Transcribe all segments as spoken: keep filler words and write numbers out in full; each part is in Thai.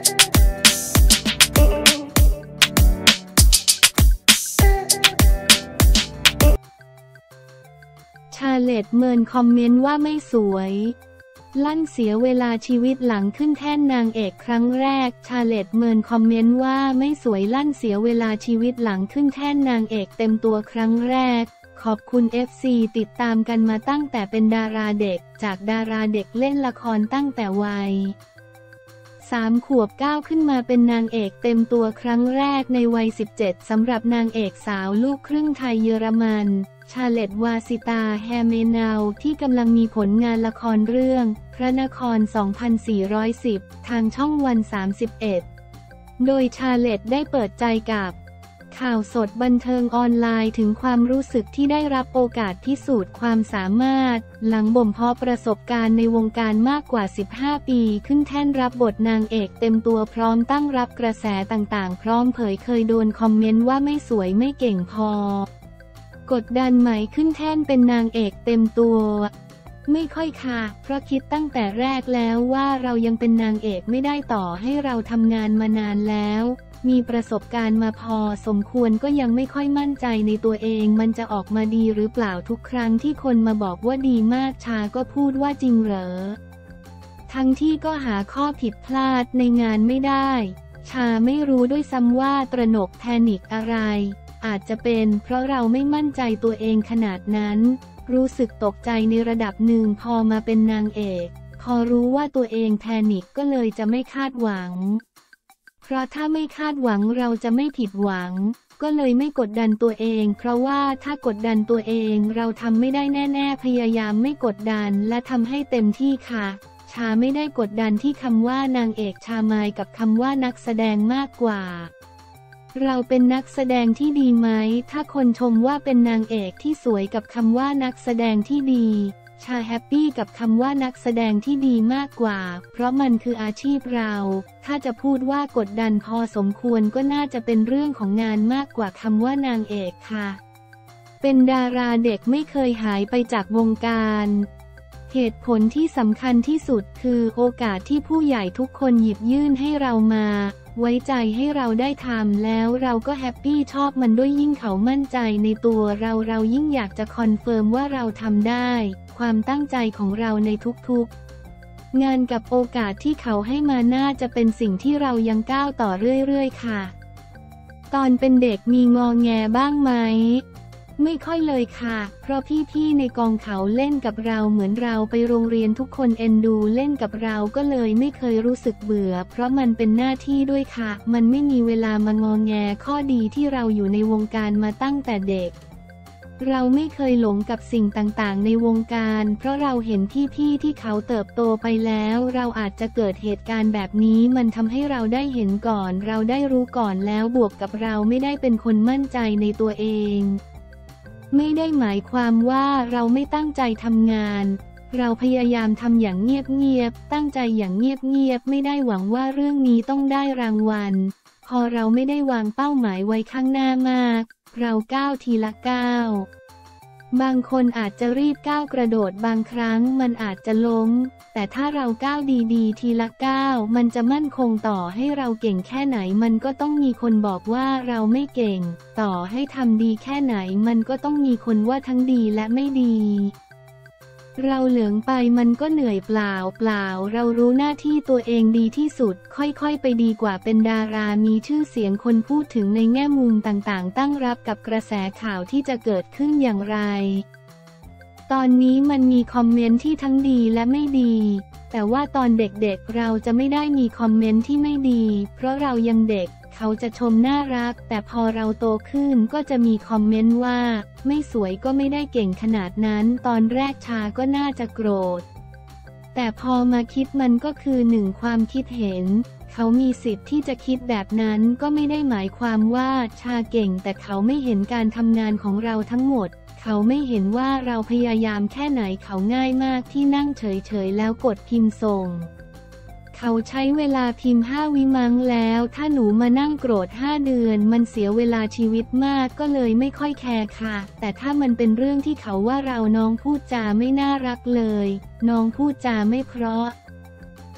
ชาเลตเมินคอมเมนต์ว่าไม่สวยลั่นเสียเวลาชีวิตหลังขึ้นแท่นนางเอกครั้งแรกชาเลตเมินคอมเมนต์ว่าไม่สวยลั่นเสียเวลาชีวิตหลังขึ้นแท่นนางเอกเต็มตัวครั้งแรกขอบคุณ เอฟ ซี ติดตามกันมาตั้งแต่เป็นดาราเด็กจากดาราเด็กเล่นละครตั้งแต่วัยสามขวบก้าวขึ้นมาเป็นนางเอกเต็มตัวครั้งแรกในวัยสิบเจ็ดสำหรับนางเอกสาวลูกครึ่งไทยเยอรมันชาเลตวาสิตาแฮเมเนาที่กำลังมีผลงานละครเรื่องพระนคร สองพันสี่ร้อยสิบ ทางช่องวันสามสิบเอ็ดโดยชาเลตได้เปิดใจกับข่าวสดบันเทิงออนไลน์ถึงความรู้สึกที่ได้รับโอกาสพิสูจน์ความสามารถหลังบ่มเพาะประสบการณ์ในวงการมากกว่าสิบห้าปีขึ้นแท่นรับบทนางเอกเต็มตัวพร้อมตั้งรับกระแสต่างๆพร้อมเผยเคยโดนคอมเมนต์ว่าไม่สวยไม่เก่งพอกดดันไหมขึ้นแท่นเป็นนางเอกเต็มตัวไม่ค่อยค่ะเพราะคิดตั้งแต่แรกแล้วว่าเรายังเป็นนางเอกไม่ได้ต่อให้เราทำงานมานานแล้วมีประสบการณ์มาพอสมควรก็ยังไม่ค่อยมั่นใจในตัวเองมันจะออกมาดีหรือเปล่าทุกครั้งที่คนมาบอกว่าดีมากชาก็พูดว่าจริงเหรอทั้งที่ก็หาข้อผิดพลาดในงานไม่ได้ชาไม่รู้ด้วยซ้ำว่าตระหนกแพนิคอะไรอาจจะเป็นเพราะเราไม่มั่นใจตัวเองขนาดนั้นรู้สึกตกใจในระดับหนึ่งพอมาเป็นนางเอกพอรู้ว่าตัวเองแพนิคก็เลยจะไม่คาดหวังเพราะถ้าไม่คาดหวังเราจะไม่ผิดหวังก็เลยไม่กดดันตัวเองเพราะว่าถ้ากดดันตัวเองเราทำไม่ได้แน่ๆพยายามไม่กดดันและทำให้เต็มที่ค่ะชาไม่ได้กดดันที่คำว่านางเอกชามายกับคำว่านักแสดงมากกว่าเราเป็นนักแสดงที่ดีไหมถ้าคนชมว่าเป็นนางเอกที่สวยกับคำว่านักแสดงที่ดีชาแฮปปี้กับคำว่านักแสดงที่ดีมากกว่าเพราะมันคืออาชีพเราถ้าจะพูดว่ากดดันพอสมควรก็น่าจะเป็นเรื่องของงานมากกว่าคำว่านางเอกค่ะเป็นดาราเด็กไม่เคยหายไปจากวงการเหตุผลที่สำคัญที่สุดคือโอกาสที่ผู้ใหญ่ทุกคนหยิบยื่นให้เรามาไว้ใจให้เราได้ทำแล้วเราก็แฮปปี้ชอบมันด้วยยิ่งเขามั่นใจในตัวเราเรายิ่งอยากจะคอนเฟิร์มว่าเราทำได้ความตั้งใจของเราในทุกๆงานกับโอกาสที่เขาให้มาน่าจะเป็นสิ่งที่เรายังก้าวต่อเรื่อยๆค่ะตอนเป็นเด็กมีงอแงบ้างไหมไม่ค่อยเลยค่ะเพราะพี่ๆในกองเขาเล่นกับเราเหมือนเราไปโรงเรียนทุกคนเอ็นดูเล่นกับเราก็เลยไม่เคยรู้สึกเบื่อเพราะมันเป็นหน้าที่ด้วยค่ะมันไม่มีเวลามางอแงข้อดีที่เราอยู่ในวงการมาตั้งแต่เด็กเราไม่เคยหลงกับสิ่งต่างๆในวงการเพราะเราเห็นพี่ๆที่เขาเติบโตไปแล้วเราอาจจะเกิดเหตุการณ์แบบนี้มันทำให้เราได้เห็นก่อนเราได้รู้ก่อนแล้วบวกกับเราไม่ได้เป็นคนมั่นใจในตัวเองไม่ได้หมายความว่าเราไม่ตั้งใจทำงานเราพยายามทำอย่างเงียบๆตั้งใจอย่างเงียบๆไม่ได้หวังว่าเรื่องนี้ต้องได้รางวัลพอเราไม่ได้วางเป้าหมายไว้ข้างหน้ามากเราก้าวทีละก้าวบางคนอาจจะรีบก้าวกระโดดบางครั้งมันอาจจะล้มแต่ถ้าเราก้าวดีๆทีละก้าวมันจะมั่นคงต่อให้เราเก่งแค่ไหนมันก็ต้องมีคนบอกว่าเราไม่เก่งต่อให้ทำดีแค่ไหนมันก็ต้องมีคนว่าทั้งดีและไม่ดีเราเหลืองไปมันก็เหนื่อยเปล่าเปล่าเรารู้หน้าที่ตัวเองดีที่สุดค่อยๆไปดีกว่าเป็นดารามีชื่อเสียงคนพูดถึงในแง่มุมต่างๆตั้งรับกับกระแสข่าวที่จะเกิดขึ้นอย่างไรตอนนี้มันมีคอมเมนต์ที่ทั้งดีและไม่ดีแต่ว่าตอนเด็กๆเราจะไม่ได้มีคอมเมนต์ที่ไม่ดีเพราะเรายังเด็กเขาจะชมน่ารักแต่พอเราโตขึ้นก็จะมีคอมเมนต์ว่าไม่สวยก็ไม่ได้เก่งขนาดนั้นตอนแรกชาก็น่าจะโกรธแต่พอมาคิดมันก็คือหนึ่งความคิดเห็นเขามีสิทธิ์ที่จะคิดแบบนั้นก็ไม่ได้หมายความว่าชาเก่งแต่เขาไม่เห็นการทำงานของเราทั้งหมดเขาไม่เห็นว่าเราพยายามแค่ไหนเขาง่ายมากที่นั่งเฉยๆแล้วกดพิมพ์ส่งเขาใช้เวลาพิมพ์ห้าวิมั้งแล้วถ้าหนูมานั่งโกรธห้าเดือนมันเสียเวลาชีวิตมากก็เลยไม่ค่อยแคร์ค่ะแต่ถ้ามันเป็นเรื่องที่เขาว่าเราน้องพูดจาไม่น่ารักเลยน้องพูดจาไม่เพราะ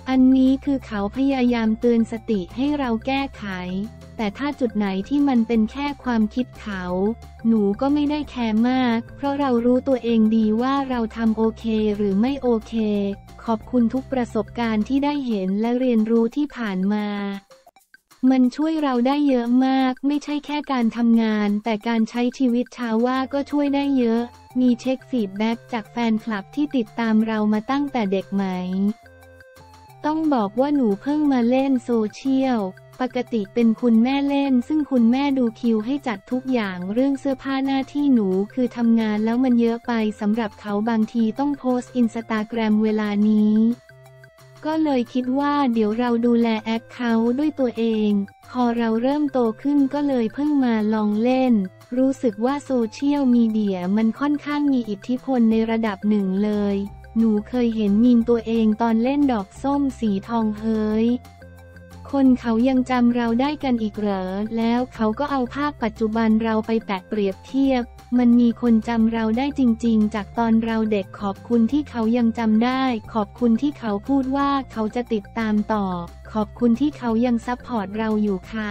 อันนี้คือเขาพยายามเตือนสติให้เราแก้ไขแต่ถ้าจุดไหนที่มันเป็นแค่ความคิดเขาหนูก็ไม่ได้แคร์มากเพราะเรารู้ตัวเองดีว่าเราทำโอเคหรือไม่โอเคขอบคุณทุกประสบการณ์ที่ได้เห็นและเรียนรู้ที่ผ่านมามันช่วยเราได้เยอะมากไม่ใช่แค่การทำงานแต่การใช้ชีวิตชาวว่าก็ช่วยได้เยอะมีเช็คฟีดแบ็กจากแฟนคลับที่ติดตามเรามาตั้งแต่เด็กไหมต้องบอกว่าหนูเพิ่งมาเล่นโซเชียลปกติเป็นคุณแม่เล่นซึ่งคุณแม่ดูคิวให้จัดทุกอย่างเรื่องเสื้อผ้าหน้าที่หนูคือทำงานแล้วมันเยอะไปสำหรับเขาบางทีต้องโพสต์อินสตาแกรมเวลานี้ก็เลยคิดว่าเดี๋ยวเราดูแลแอคเคาท์ด้วยตัวเองพอเราเริ่มโตขึ้นก็เลยเพิ่งมาลองเล่นรู้สึกว่าโซเชียลมีเดียมันค่อนข้างมีอิทธิพลในระดับหนึ่งเลยหนูเคยเห็นมีมตัวเองตอนเล่นดอกส้มสีทองเฮ้ยคนเขายังจำเราได้กันอีกเหรอแล้วเขาก็เอาภาพปัจจุบันเราไปแปะเปรียบเทียบมันมีคนจำเราได้จริงๆจากตอนเราเด็กขอบคุณที่เขายังจำได้ขอบคุณที่เขาพูดว่าเขาจะติดตามต่อขอบคุณที่เขายังซัพพอร์ตเราอยู่ค่ะ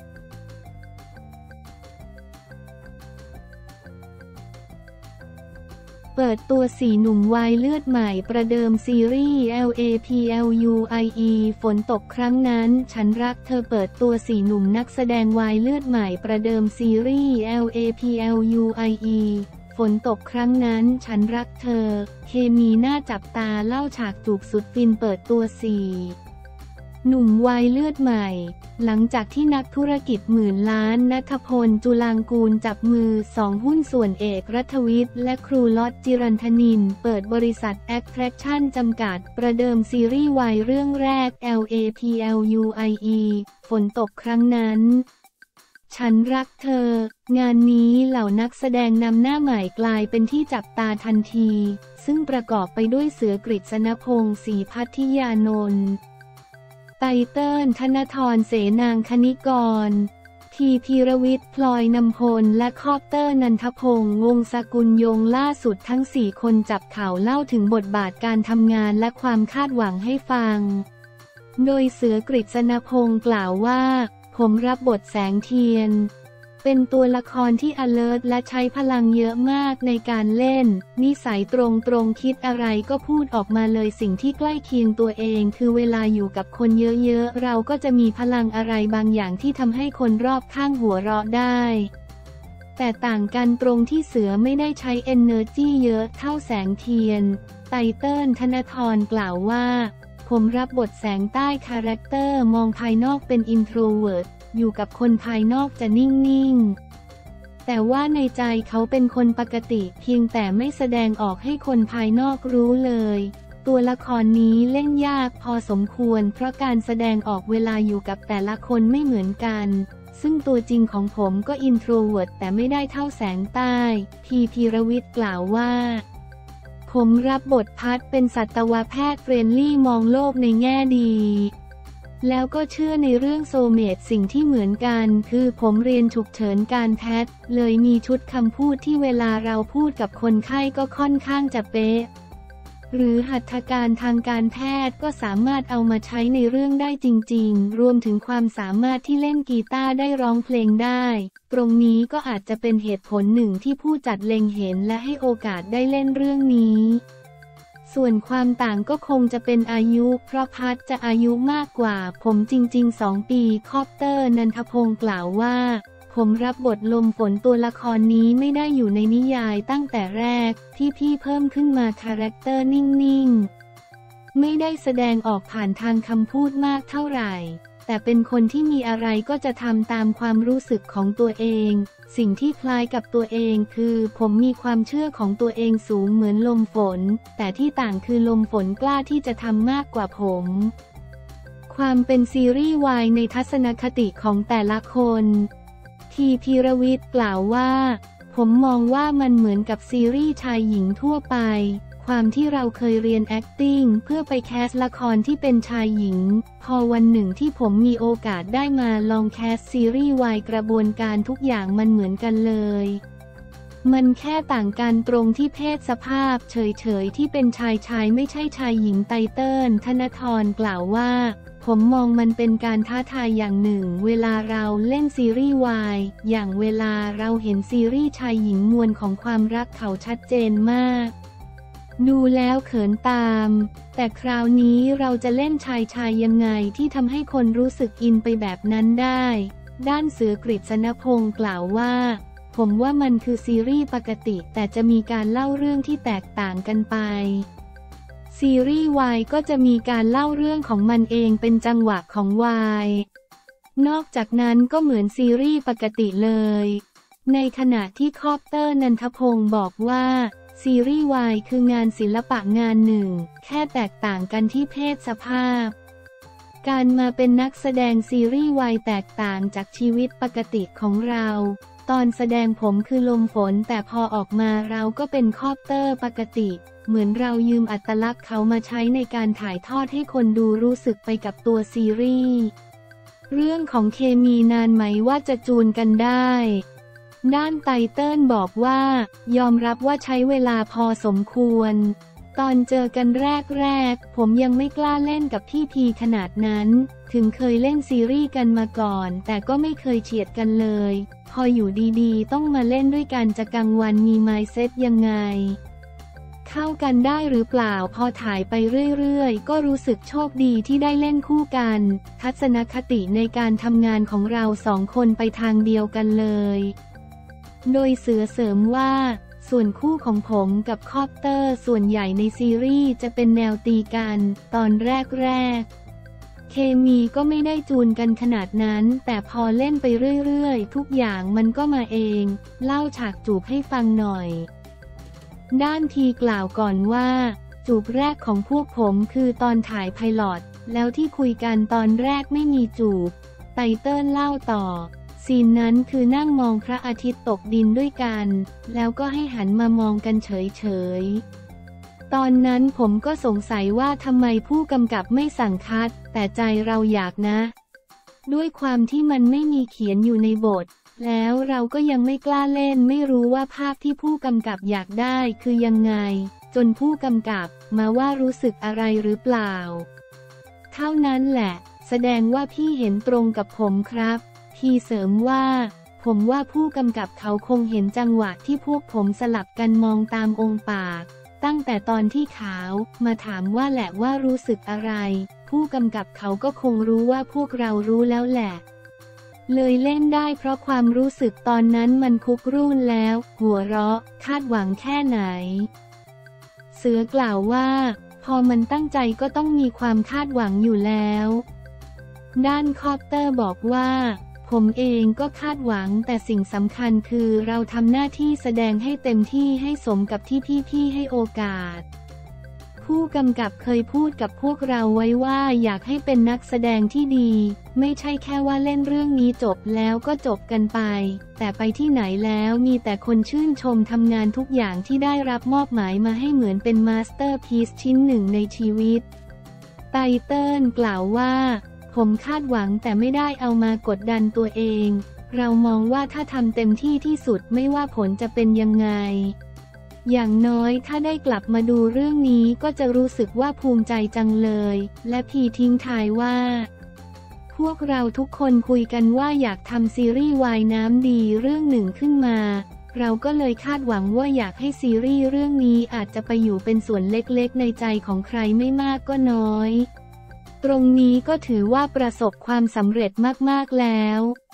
เปิดตัวสี่หนุ่มวัยเลือดใหม่ประเดิมซีรีส์ แอล เอ พี แอล ยู ไอ อี ฝนตกครั้งนั้นฉันรักเธอเปิดตัวสี่หนุ่มนักแสดงวัยเลือดใหม่ประเดิมซีรีส์ แอล เอ พี แอล ยู ไอ อี ฝนตกครั้งนั้นฉันรักเธอเคมีน่าจับตาเล่าฉากจูบสุดฟินเปิดตัวสี่หนุ่มวัยเลือดใหม่หลังจากที่นักธุรกิจหมื่นล้านณัฐพลจุลางกูลจับมือสองหุ้นส่วนเอกรัฐวิทย์และครูล็อตจิรันทนินเปิดบริษัท Attraction จำกัดประเดิมซีรีส์วายเรื่องแรก แอล เอ พี แอล ยู ไอ อี ฝนตกครั้งนั้นฉันรักเธองานนี้เหล่านักแสดงนำหน้าใหม่กลายเป็นที่จับตาทันทีซึ่งประกอบไปด้วยเสือกฤษณพงศ์ศรีพัทธิยานนท์ไตเติ้ลธนธรเสนางคณิกรทีพีรวิทย์พลอยนำพลและคอปเตอร์นันทพงศ์วงศ์สกุลยงล่าสุดทั้งสี่คนจับข่าวเล่าถึงบทบาทการทำงานและความคาดหวังให้ฟังโดยเสือกฤษณพงศ์กล่าวว่าผมรับบทแสงเทียนเป็นตัวละครที่ alert และใช้พลังเยอะมากในการเล่นนิสัยตรงตรงคิดอะไรก็พูดออกมาเลยสิ่งที่ใกล้เคียงตัวเองคือเวลาอยู่กับคนเยอะๆเราก็จะมีพลังอะไรบางอย่างที่ทำให้คนรอบข้างหัวเราะได้แต่ต่างกันตรงที่เสือไม่ได้ใช้ energy เยอะเท่าแสงเทียนไตเติ้ลธนธรกล่าวว่าผมรับบทแสงใต้คาแรคเตอร์มองภายนอกเป็น introvertอยู่กับคนภายนอกจะนิ่งๆแต่ว่าในใจเขาเป็นคนปกติเพียงแต่ไม่แสดงออกให้คนภายนอกรู้เลยตัวละครนี้เล่นยากพอสมควรเพราะการแสดงออกเวลาอยู่กับแต่ละคนไม่เหมือนกันซึ่งตัวจริงของผมก็ introvert แต่ไม่ได้เท่าแสงใต้พีพีรวิทย์กล่าวว่าผมรับบทพัดเป็นสัตวแพทย์เฟรนลี่มองโลกในแง่ดีแล้วก็เชื่อในเรื่องโซลเมตสิ่งที่เหมือนกันคือผมเรียนฉุกเฉินการแพทย์เลยมีชุดคำพูดที่เวลาเราพูดกับคนไข้ก็ค่อนข้างจะเป๊ะหรือหัตถการทางการแพทย์ก็สามารถเอามาใช้ในเรื่องได้จริงๆรวมถึงความสามารถที่เล่นกีตาร์ได้ร้องเพลงได้ตรงนี้ก็อาจจะเป็นเหตุผลหนึ่งที่ผู้จัดเล็งเห็นและให้โอกาสได้เล่นเรื่องนี้ส่วนความต่างก็คงจะเป็นอายุเพราะพัดจะอายุมากกว่าผมจริงๆสองปีคอปเตอร์นันทพงศ์กล่าวว่าผมรับบทลมฝนตัวละครนี้ไม่ได้อยู่ในนิยายตั้งแต่แรกที่พี่เพิ่มขึ้นมาคาแรคเตอร์นิ่งๆไม่ได้แสดงออกผ่านทางคำพูดมากเท่าไหร่แต่เป็นคนที่มีอะไรก็จะทำตามความรู้สึกของตัวเองสิ่งที่คล้ายกับตัวเองคือผมมีความเชื่อของตัวเองสูงเหมือนลมฝนแต่ที่ต่างคือลมฝนกล้าที่จะทำมากกว่าผมความเป็นซีรีส์วายในทัศนคติของแต่ละคนทีพีรวิทย์กล่าวว่าผมมองว่ามันเหมือนกับซีรีส์ชายหญิงทั่วไปความที่เราเคยเรียน acting เพื่อไปแคสละครที่เป็นชายหญิงพอวันหนึ่งที่ผมมีโอกาสได้มาลองแคสซีรีส์วายกระบวนการทุกอย่างมันเหมือนกันเลยมันแค่ต่างกันตรงที่เพศสภาพเฉยๆที่เป็นชายชายไม่ใช่ชายหญิงไตเติ้ลธนธรกล่าวว่าผมมองมันเป็นการท้าทายอย่างหนึ่งเวลาเราเล่นซีรีส์วายอย่างเวลาเราเห็นซีรีส์ชายหญิงมวลของความรักเขาชัดเจนมากดูแล้วเขินตามแต่คราวนี้เราจะเล่นชายชายยังไงที่ทำให้คนรู้สึกอินไปแบบนั้นได้ด้านเสือกฤษณพงศ์กล่าวว่าผมว่ามันคือซีรีส์ปกติแต่จะมีการเล่าเรื่องที่แตกต่างกันไปซีรีส์วายก็จะมีการเล่าเรื่องของมันเองเป็นจังหวะของวายนอกจากนั้นก็เหมือนซีรีส์ปกติเลยในขณะที่คอปเตอร์นันทพงศ์บอกว่าซีรีส์วายคืองานศิลปะงานหนึ่งแค่แตกต่างกันที่เพศสภาพการมาเป็นนักแสดงซีรีส์วายแตกต่างจากชีวิตปกติของเราตอนแสดงผมคือลมฝนแต่พอออกมาเราก็เป็นคอปเตอร์ปกติเหมือนเรายืมอัตลักษณ์เขามาใช้ในการถ่ายทอดให้คนดูรู้สึกไปกับตัวซีรีส์เรื่องของเคมีนานไหมว่าจะจูนกันได้ด้านไตเติ้ลบอกว่ายอมรับว่าใช้เวลาพอสมควรตอนเจอกันแรกๆผมยังไม่กล้าเล่นกับพี่พีขนาดนั้นถึงเคยเล่นซีรีส์กันมาก่อนแต่ก็ไม่เคยเฉียดกันเลยพออยู่ดีๆต้องมาเล่นด้วยกันจะกังวลมีไมซ์เซ็ตยังไงเข้ากันได้หรือเปล่าพอถ่ายไปเรื่อยๆก็รู้สึกโชคดีที่ได้เล่นคู่กันทัศนคติในการทำงานของเราสองคนไปทางเดียวกันเลยโดยเสือเสริมว่าส่วนคู่ของผมกับคอปเตอร์ส่วนใหญ่ในซีรีส์จะเป็นแนวตีกันตอนแรกๆเคมีก็ไม่ได้จูนกันขนาดนั้นแต่พอเล่นไปเรื่อยๆทุกอย่างมันก็มาเองเล่าฉากจูบให้ฟังหน่อยด้านทีกล่าวก่อนว่าจูบแรกของพวกผมคือตอนถ่ายไพลอตแล้วที่คุยกันตอนแรกไม่มีจูบไตเติ้ลเล่าต่อซีนนั้นคือนั่งมองพระอาทิตย์ตกดินด้วยกันแล้วก็ให้หันมามองกันเฉยๆตอนนั้นผมก็สงสัยว่าทำไมผู้กำกับไม่สั่งคัดแต่ใจเราอยากนะด้วยความที่มันไม่มีเขียนอยู่ในบทแล้วเราก็ยังไม่กล้าเล่นไม่รู้ว่าภาพที่ผู้กำกับอยากได้คือยังไงจนผู้กำกับมาว่ารู้สึกอะไรหรือเปล่าเท่านั้นแหละแสดงว่าพี่เห็นตรงกับผมครับทีเสริมว่าผมว่าผู้กำกับเขาคงเห็นจังหวะที่พวกผมสลับกันมองตามองค์ปากตั้งแต่ตอนที่ขาวมาถามว่าแหละว่ารู้สึกอะไรผู้กำกับเขาก็คงรู้ว่าพวกเรารู้แล้วแหละเลยเล่นได้เพราะความรู้สึกตอนนั้นมันคุกรุ่นแล้วหัวเราะคาดหวังแค่ไหนเสือกล่าวว่าพอมันตั้งใจก็ต้องมีความคาดหวังอยู่แล้วด้านคอปเตอร์บอกว่าผมเองก็คาดหวังแต่สิ่งสำคัญคือเราทำหน้าที่แสดงให้เต็มที่ให้สมกับที่พี่ๆให้โอกาสผู้กำกับเคยพูดกับพวกเราไว้ว่าอยากให้เป็นนักแสดงที่ดีไม่ใช่แค่ว่าเล่นเรื่องนี้จบแล้วก็จบกันไปแต่ไปที่ไหนแล้วมีแต่คนชื่นชมทำงานทุกอย่างที่ได้รับมอบหมายมาให้เหมือนเป็นมาสเตอร์พีซชิ้นหนึ่งในชีวิตไตเติ้ลกล่าวว่าผมคาดหวังแต่ไม่ได้เอามากดดันตัวเองเรามองว่าถ้าทำเต็มที่ที่สุดไม่ว่าผลจะเป็นยังไงอย่างน้อยถ้าได้กลับมาดูเรื่องนี้ก็จะรู้สึกว่าภูมิใจจังเลยและพีทิ้งท้ายว่าพวกเราทุกคนคุยกันว่าอยากทำซีรีส์วายน้ำดีเรื่องหนึ่งขึ้นมาเราก็เลยคาดหวังว่าอยากให้ซีรีส์เรื่องนี้อาจจะไปอยู่เป็นส่วนเล็กๆในใจของใครไม่มากก็น้อยตรงนี้ก็ถือว่าประสบความสำเร็จมากๆแล้ว